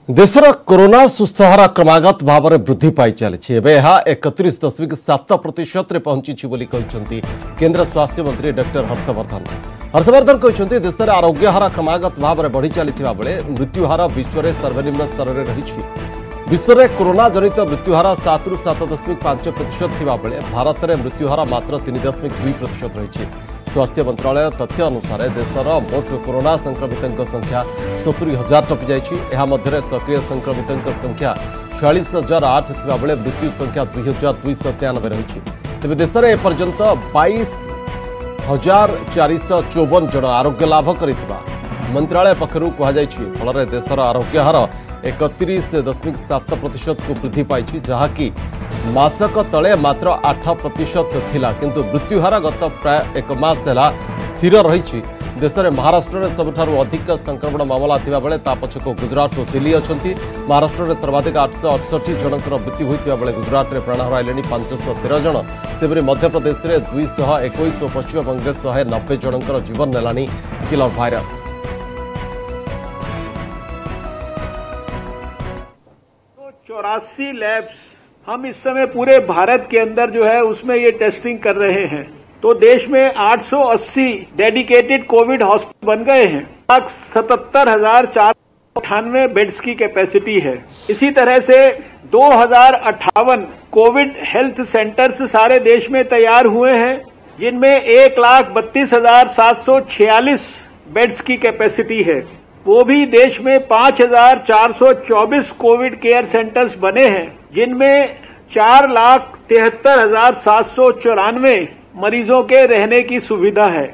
देशर कोरोना सुस्थ हार क्रमागत भाव में वृद्धि पाई चली 31.7% पहुंची केंद्र स्वास्थ्य मंत्री डॉक्टर हर्षवर्धन कहते देश में आरोग्य हार क्रमागत भाव में बढ़ी चली मृत्यु हार विश्व में सर्वनिम्न स्तर में रही। विश्व में कोरोना जनित मृत्यु हार 7 ରୁ 7.5% बेले भारत में मृत्यु हार मात्र 3.2% रही। स्वास्थ्य मंत्रालय तथ्य अनुसार देशर मोट कोरोना संक्रमितों संख्या 70,000 टपी जाइए। सक्रिय संक्रमितों संख्या 46,008 थिबा बेले मृत्यु संख्या 2,293 रही। तेज देश में एपर्यंत 22,454 जन आरोग्य लाभ करिथिबा मंत्रालय पक्षरु कहुई। फल देशर आरोग्य हार 31.7% को वृद्धि पाई, जहाँकि मासक तले मात्र 8% थिला, किंतु मृत्यु हार गत प्राय एक मास है स्थिर रही। देश में महाराष्ट्र में सबुठारु अधिक संक्रमण मामला थिबा बेले ता पछको गुजरात और दिल्ली अच्छी। महाराष्ट्र में सर्वाधिक 868 जनकर मृत्यु होता बेले गुजरात में प्राण हराइले 513 जन। सेपरि मध्यप्रदेश में 221 और पश्चिमबंग में 190 जनकर जीवन नेलानी किलर भाइरस। 84 लैब्स हम इस समय पूरे भारत के अंदर जो है उसमें ये टेस्टिंग कर रहे हैं। तो देश में 880 डेडिकेटेड कोविड हॉस्पिटल बन गए हैं। 77,498 बेड्स की कैपेसिटी है। इसी तरह से 2058 कोविड हेल्थ सेंटर्स सारे देश में तैयार हुए हैं, जिनमें 1,32,746 बेड्स की कैपेसिटी है। वो भी देश में 5,424 कोविड केयर सेंटर्स बने हैं, जिनमें 4,73,794 मरीजों के रहने की सुविधा है।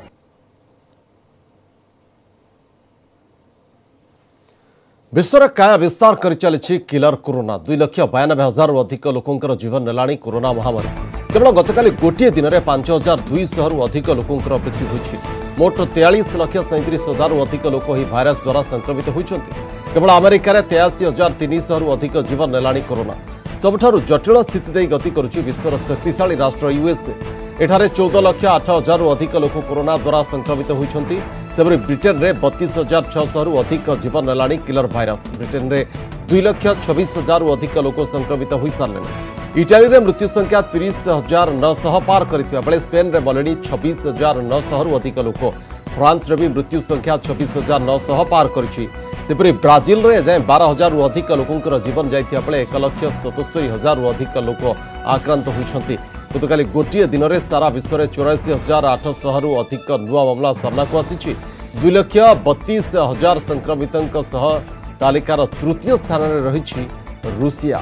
विश्व में काया विस्तार कर चली किलर कोरोना। 2,92,000 अधिक लोकंर जीवन नेलाणी कोरोना महामारी। केवल गतकाली गोटे दिन में 5,200 अधिक लोकंर मृत्यु होती। मोट 43,37,000 अधिक लोक ही भाइरस द्वारा संक्रमित होती। केवल अमेरिका में 83,300 अधिक जीवन नेलाणी कोरोना। सबुठारु जटिल स्थिति दे गति करुछि विश्वर शक्तिशाली राष्ट्र यूएसए। एठारे 14,08,000 अधिक लोक कोरोना द्वारा संक्रमित होती। सेपरि ब्रिटेन में 32,600 अधिक जीवन नेलाणी किलर भाइरस। ब्रिटेन में 2,26,000 अधिक लोक संक्रमित हो सारे। इटाली में मृत्यु संख्या 30,900 पार करथिबा बेले स्पेन में मलेनी 26,900 अधिक लोक। फ्रांस में भी मृत्यु संख्या 26,900 पार करिछि। सेपरि ब्राजिल में जाए 12,000 अधिक लोकंर जीवन जाइथिबा बेले 1,77,000 अधिक लोक आक्रांत होइछन्ति। गतकाली गोटे दिन में सारा विश्व में 84,800 अधिक नुआ मामला सामना को आसी। 2,32,000 संक्रमितों सह तालिकार तृतीय स्थान में रही रूसिया।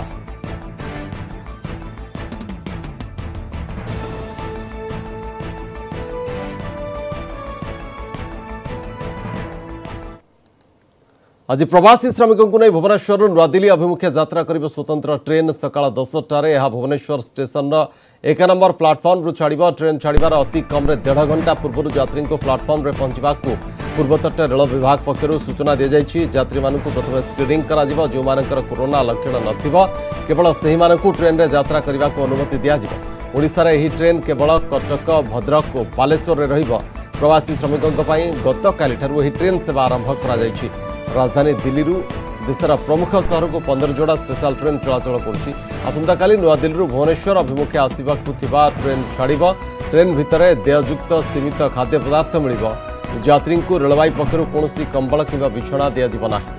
आज प्रवासी श्रमिकों को नहीं भुवनेश्वर नुआदिल्ली अभिमुखे यात्रा कर स्वतंत्र ट्रेन सकाळ 10टार भुवनेश्वर स्टेशन 1 नंबर प्लाटफर्म रु छाड़। ट्रेन छाड़ार अति कम 1.5 घंटा पूर्व यात्री को प्लाटफर्म में पहुंचा पूर्वतट रेल विभाग पक्षर सूचना दी जाइए। यात्री मानक प्रथम स्क्रीनिंग कर जो कोरोना लक्षण नथिबो केवल से ट्रेन में यात्रा करने को अनुमति दिज्व। ओडिशा रे एही ट्रेन केवल कटक भद्रक और बालेश्वर में रहिबो। प्रवासी श्रमिकों गतकाली एही ट्रेन सेवा आरंभ कर। राजधानी दिल्ली देशर प्रमुख सहर को 15 जोड़ा स्पेशल ट्रेन चलाचल करुच्ची। आसंताकाली नुआदिल्ली भुवनेश्वर अभिमुखे आसवाकू ट्रेन छाड़। ट्रेन भितर देययुक्त सीमित खाद्य पदार्थ मिल। यात्री को रेलवाई पक्षर कौन कंबल कि बिछना दिज्व ना।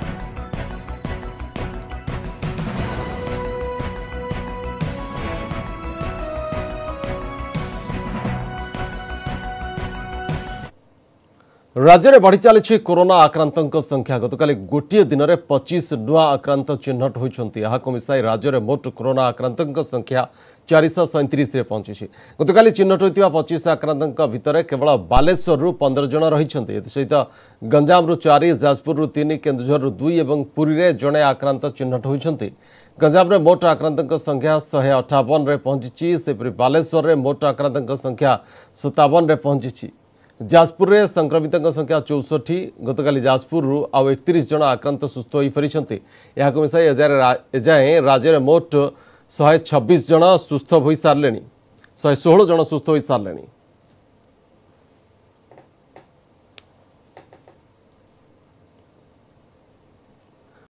राज्य में बढ़ी चली कोरोना आक्रांतों संख्या। गतकाली गोटे दिन में 25 नुआ आक्रांत चिन्हट होती। मिसाई राज्य में मोट कोरोना आक्रांतों संख्या 437 पहुंची। गतकाली चिन्हट होता 25 आक्रांतों भितर केवल बालेश्वर 15 जन रही। सहित गंजाम 4, जाजपुर 3, केन्दुझर 2 और पुरी में जड़े आक्रांत चिन्हट होती। गंजाम में मोट आक्रांतों संख्या 158 पहुंची। सेपरि बालेश्वर में मोट आक्रांतों संख्या 57 पहुंची। जाजपुर में संक्रमितों संख्या 64। गतकाली जाजपुर आउ 31 जन आक्रांत सुस्थ हो फेरी। यह मिसाई एजाए राज्य में मोट 126 जन सुस्थ हो सारे। 116 जन सुस्थ हो सारे।